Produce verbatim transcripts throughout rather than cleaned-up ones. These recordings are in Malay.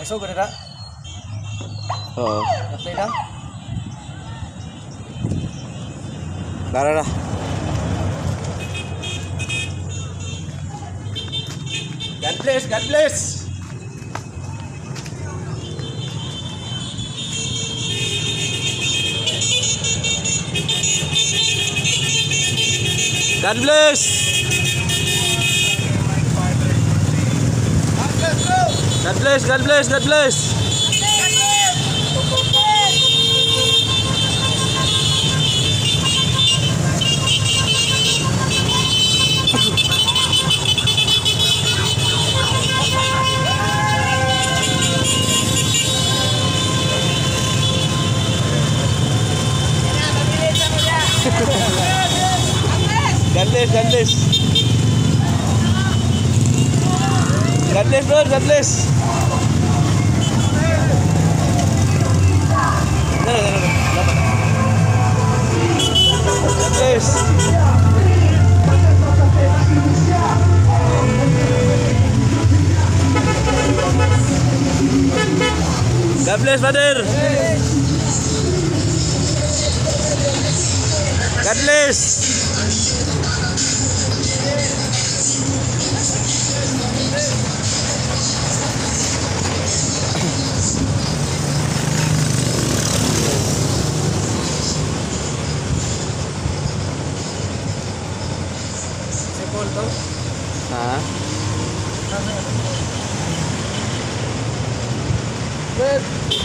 Masuk ke dah? Oo. Apply dah? Tara na. God bless, God bless. God bless. God bless, God bless, God bless. God bless, God bless. God bless, bro, God bless. God bless. God bless, brother. God bless. Ha? Good.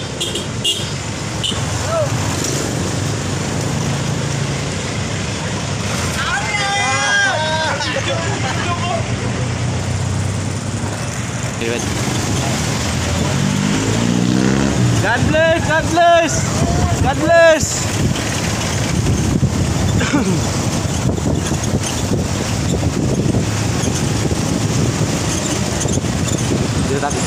God bless, God bless, God bless. Dia tak.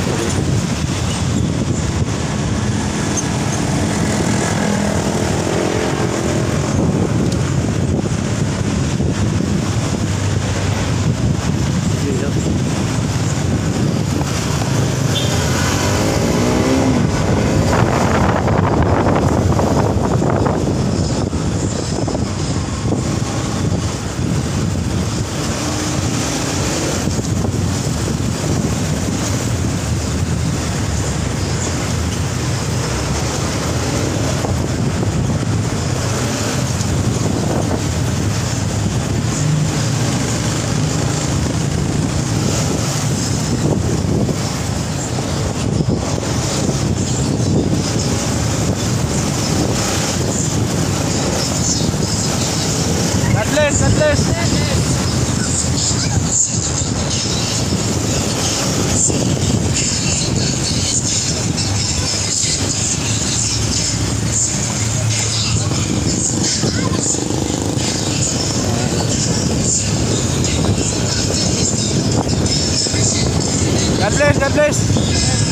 God bless, God bless. God bless, God bless.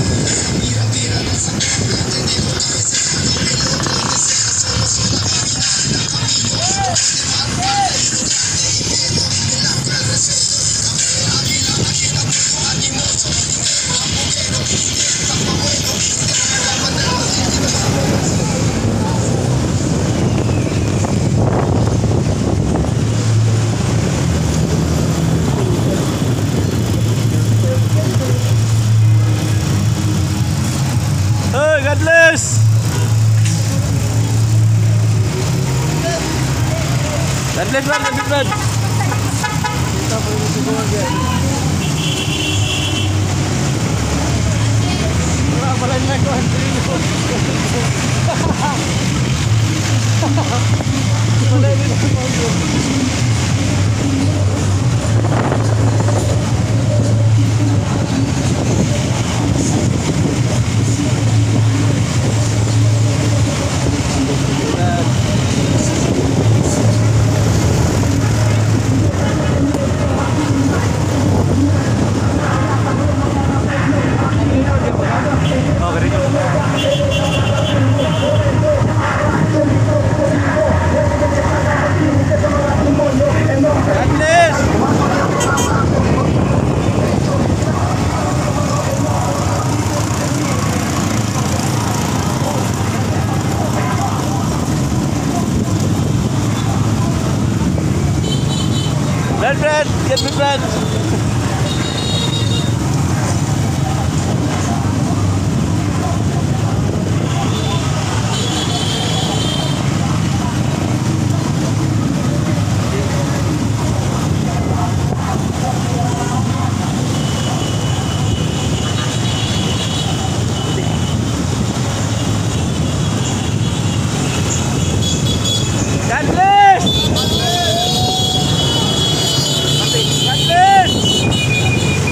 Hey, God bless. God bless, man. God bless, man. Kita perlu Zamboanga. Wala pala na ko antri ko. Wala ni Zamboanga. Oh, Run, Brad! Get me, Brad! God bless! God bless!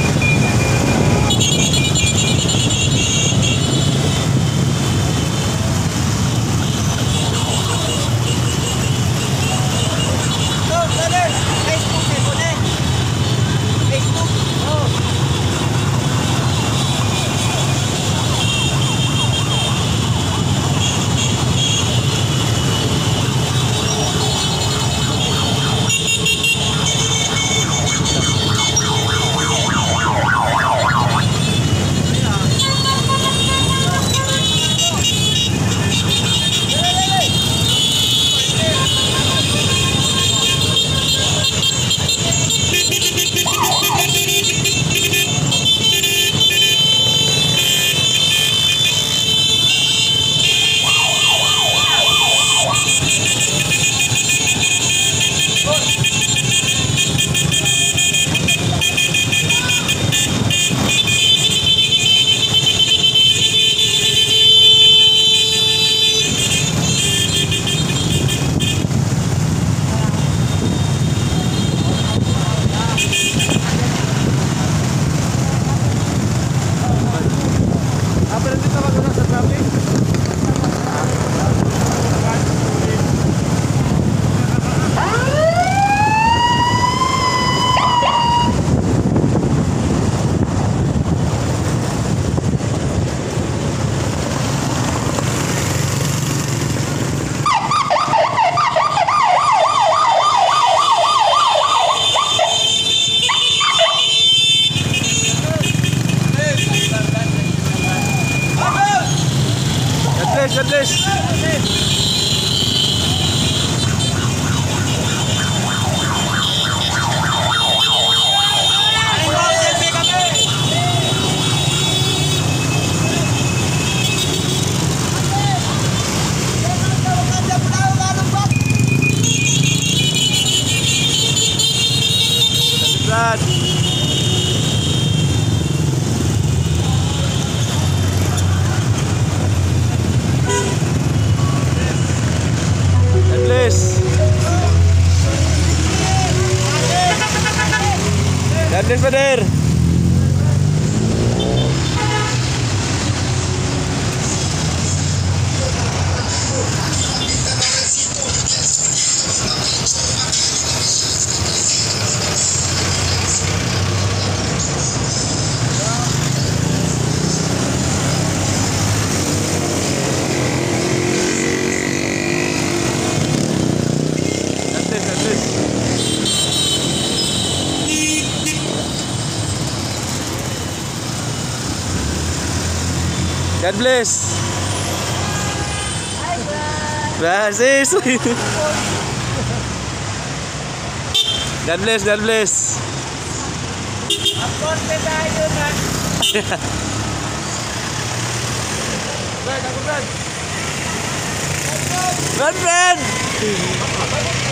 God bless. Brad. God bless. God bless, brother. God bless. God bless. God bless, God bless. Aporte tayo na. Brad, ako Brad. Brad, Brad.